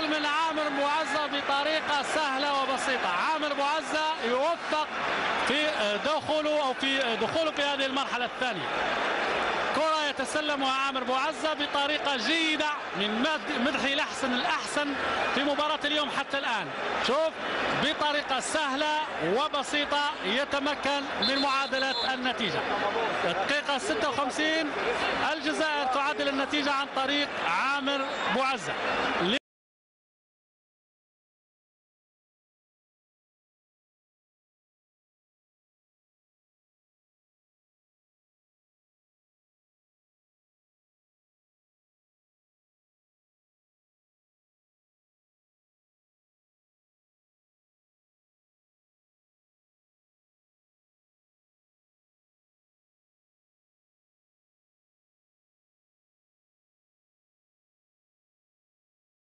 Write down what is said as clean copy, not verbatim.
من عامر بوعزة بطريقة سهلة وبسيطة. عامر بوعزة يوفق في دخوله في هذه المرحلة الثانية. كرة يتسلمها عامر بوعزة بطريقة جيدة من مدحي الأحسن في مباراة اليوم حتى الآن. شوف بطريقة سهلة وبسيطة يتمكن من معادلة النتيجة. الدقيقة 56 الجزائر تعادل النتيجة عن طريق عامر بوعزة.